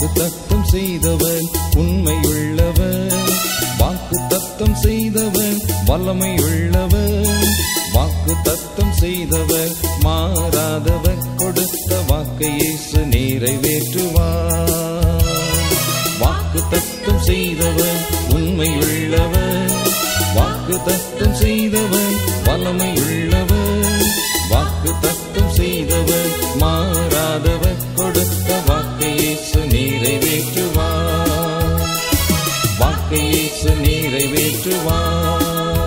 வாக்குத்தத்தம் செய்தவர் உண்மையுள்ளவர், வாக்குத்தத்தம் செய்தவர் வல்லமையுள்ளவர், வாக்குத்தத்தம் செய்தவர் மாறாதவர், கொடுத்த வாக்கை இயேசு நிறைவேற்றுவார். வாக்குத்தத்தம் செய்தவர் உண்மையுள்ளவர், வாக்குத்தத்தம் செய்தவர் வல்லமையுள்ளவர், வாக்குத்தத்தம் செய்தவர் மாறாதவர், கொடுத்த வாக்கை இயேசு நிறைவேற்றுவார். வாக்கை இயேசு நிறைவேற்றுவார்.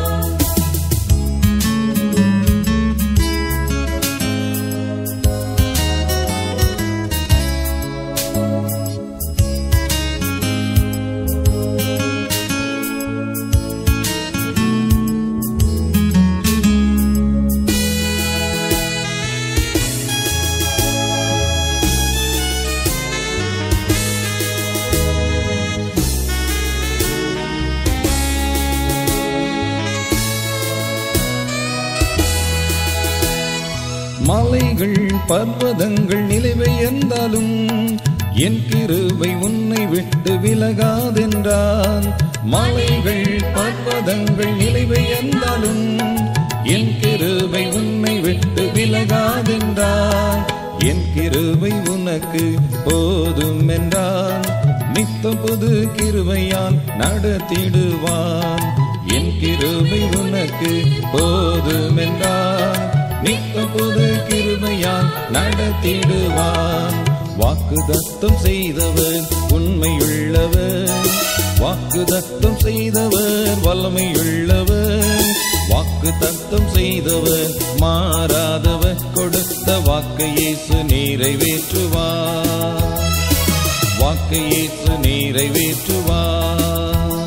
மலைகள் பர்வதங்கள் நிலைபெயர்ந்தாலும் என் கிருபை உன்னை விட்டு விலகாதென்றான். மலைகள் பர்வதங்கள் நிலைபெயர்ந்தாலும் என் கிருபை உன்னை விட்டு விலகாதென்றான். என் கிருபை உனக்கு போதும் என்றான், நித்தம் புது கிருபையால் நடத்திடுவான். என் கிருபை உனக்கு போதும் என்றான், நித்தம் புது கிருபையால் நடத்திடுவான். வாக்குத்தத்தம் செய்தவர் உண்மையுள்ளவர், வாக்குத்தத்தம் செய்தவர் வல்லமையுள்ளவர், வாக்குத்தத்தம் செய்தவர் மாறாதவர், கொடுத்த வாக்கை இயேசு நிறைவேற்றுவார். வாக்கை இயேசு நிறைவேற்றுவார்.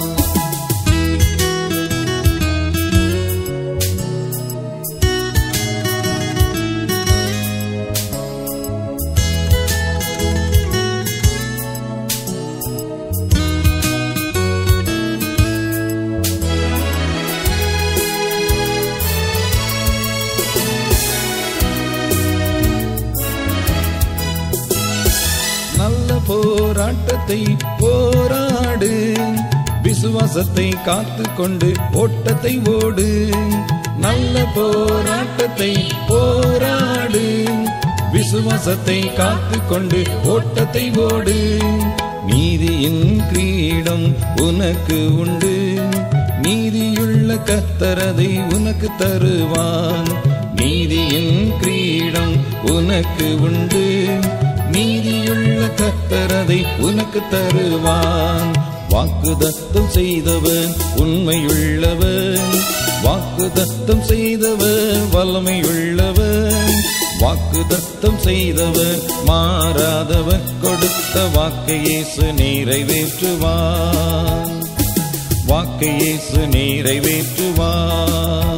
போராட்டத்தை போராடு, விசுவாசத்தை காத்து கொண்டு ஓட்டத்தை ஓடு. நல்ல போராட்டத்தை போராடு, விசுவாசத்தை காத்து கொண்டு ஓட்டத்தை ஓடு. நீதியின் கிரீடம் உனக்கு உண்டு, நீதியுள்ள கர்த்தரதை உனக்கு தருவான். நீதியின் கிரீடம் உனக்கு உண்டு, நீதியுள்ள கர்த்தரதை உனக்கு தருவான். வாக்குத்தத்தம் செய்தவர் உண்மையுள்ளவர், வாக்குத்தத்தம் செய்தவர் வல்லமையுள்ளவர், வாக்குத்தத்தம் செய்தவர் மாறாதவர், கொடுத்த வாக்கை இயேசு நிறைவேற்றுவார். வாக்கை இயேசு நிறைவேற்றுவார்.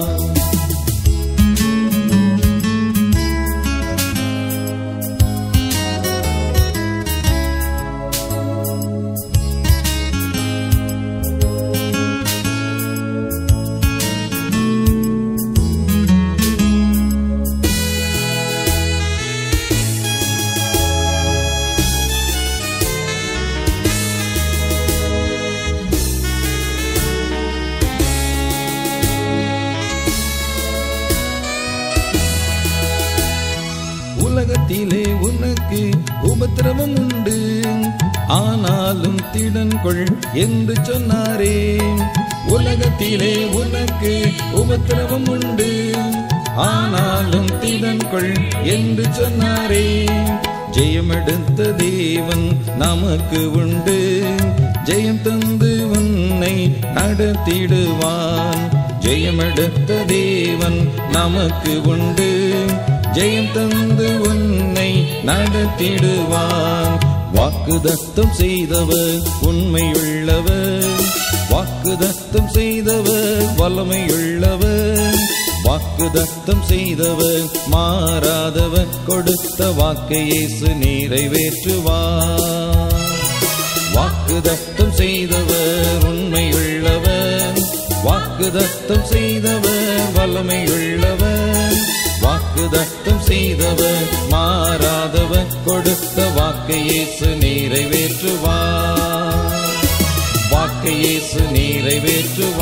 உலகத்திலே உனக்கு உபத்திரவம் உண்டு, ஆனாலும் திடன் கொள் என்று சொன்னாரே. உலகத்திலே உனக்கு உபத்திரவம் உண்டு, ஆனாலும் திடன் கொள் என்று சொன்னாரே. ஜெயமெடுத்த தேவன் நமக்கு உண்டு, ஜெயம் தந்து உன்னை நடத்திடுவான். ஜெயமெடுத்த தேவன் நமக்கு உண்டு, ஜெயம் தந்து உன்னை நடத்திடுவான். வாக்குத்தத்தம் செய்தவர் உண்மையுள்ளவர், வாக்குத்தத்தம் செய்தவர் வல்லமையுள்ளவர், வாக்குத்தத்தம் செய்தவர் மாறாதவர், கொடுத்த வாக்கை இயேசு நிறைவேற்றுவார். வாக்குத்தத்தம் செய்தவர் உண்மையுள்ளவர், வாக்குத்தத்தம் செய்தவர் வல்லமையுள்ளவர், வாக்குத்தத்தம் செய்தவர் மாறாதவர், கொடுத்த வாக்கை இயேசு நிறைவேற்றுவார். இயேசு நிறைவேற்றுவார்.